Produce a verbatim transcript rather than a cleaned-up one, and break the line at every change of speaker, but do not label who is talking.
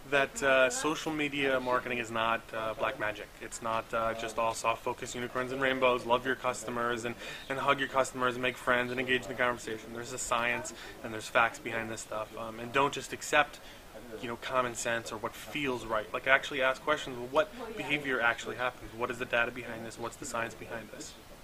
that uh, social media marketing is not uh, black magic. It's not uh, just all soft focus unicorns and rainbows, love your customers and, and hug your customers and make friends and engage in the conversation. There's a science and there's facts behind this stuff. Um, and don't just accept you know, common sense or what feels right. Like actually ask questions, well, what behavior actually happens? What is the data behind this? What's the science behind this?